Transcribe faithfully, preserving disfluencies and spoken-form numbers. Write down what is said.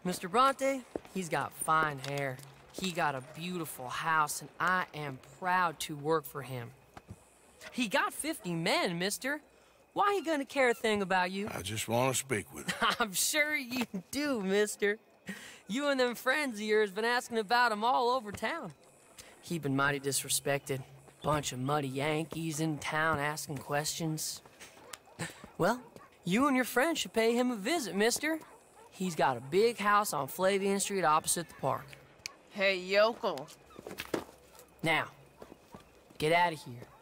Mister Bronte, he's got fine hair. He got a beautiful house, and I am proud to work for him. He got fifty men, mister. Why he gonna care a thing about you? I just want to speak with him. I'm sure you do, mister. You and them friends of yours been asking about him all over town. He been mighty disrespected. Bunch of muddy Yankees in town asking questions. Well, you and your friend should pay him a visit, mister. He's got a big house on Flavian Street opposite the park. Hey, yokel. Now, get out of here.